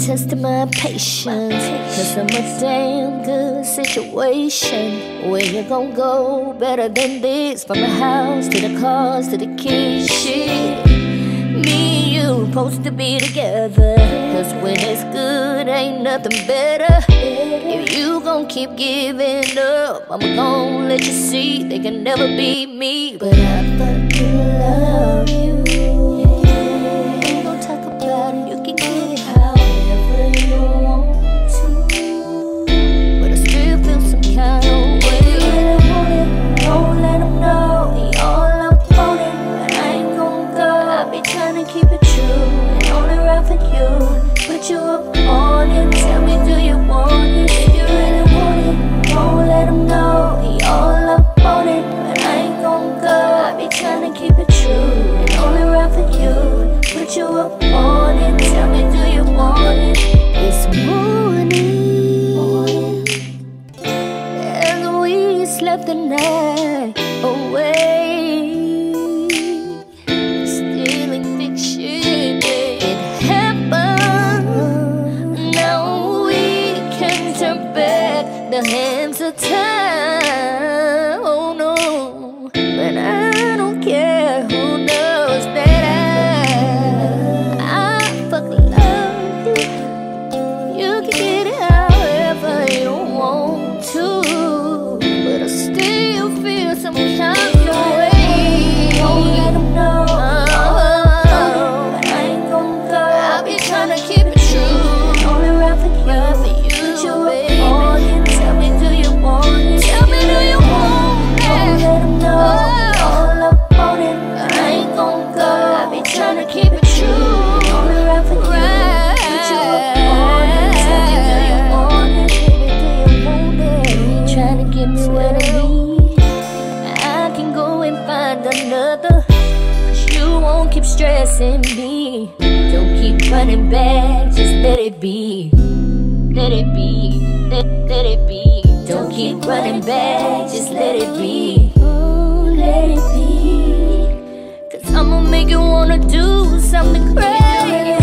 testing my patience, 'cause I'm a damn good situation. Where you gon' go better than this? From the house to the cars to the kids, shit. Me and you supposed to be together, 'cause when it's good ain't nothing better. If you gon' keep giving up, I'm gon' let you see they can never be me. But I fucking love you. Ain't gon' talk about it, you can get it however you want to, but I still feel some kind of way. You really want it, don't let them know he all up on it, but I ain't gon' go. I be trying to keep it true and only right for you. Put you up on it, tell me do you want it? If you really want it, don't let him know he all up on it, but I ain't gon' go. I be trying to keep it true and only right for you. Put you up on it, tell me do you want it? It's morning as we slept the night away, stealing fiction. It happened, now we can turn back the hands of time. Oh no, but I don't care. Who knows that I fucking love you. You can get it however you want to, but I still feel some kind of way. Don't let them know, but I ain't gon' go. I be trying to keep it true, only right for you. Put you up on it, tell me do you want it? Tell me do you want it? Don't let them know all up on it, but I ain't gon' go. I be trying to keep it true, only right for you. Put you up on it, tell me do you want it? Baby, do you want it? Trying to get me what I need. I can go and find another, 'cause you won't keep stressing me. Don't keep running back, just let it be. Let it be, let it be. Don't keep running back, just let it be. Oh, let it be, 'cause I'ma make you wanna do something crazy.